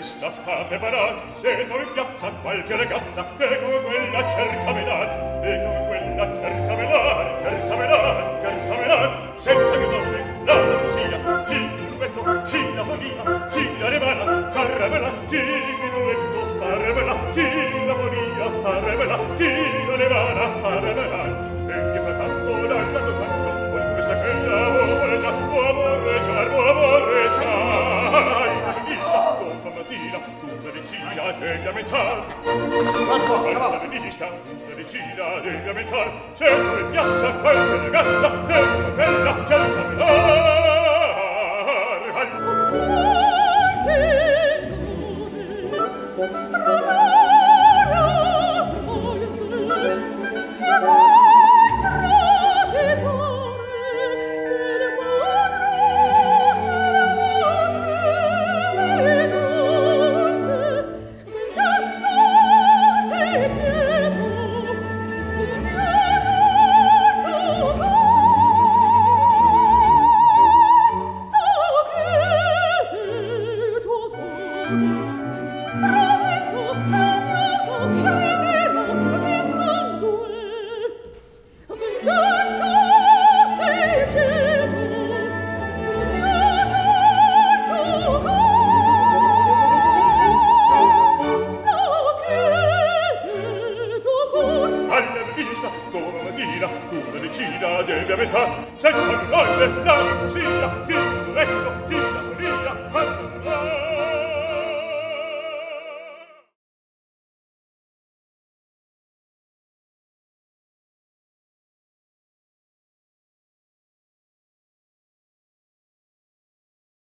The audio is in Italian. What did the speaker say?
questa fate banal, se tu in piazza qualche ragazza, e come quella cerca menar, e come quella cerca menar, cerca menar, cerca menar, senza che donne la pazzia, chi il minuetto, chi la fonia, chi la rimana, farmela, chi il minuetto, farmela, chi la fonia, farmela, chi la rimana, farmela, e che fa tanto, dalla tanto, con questa quella, vuole già, vuole già, deve aumentar. La rivista, la decina deve aumentar. Cerco in piazza qualche ragazza, e come quella cerca menar. Ma sai che l'amore vuole essere, che vuol traditore, che le deve aumentar, senza che noi le dame sia, chi il duetto, chi la folia, farmela.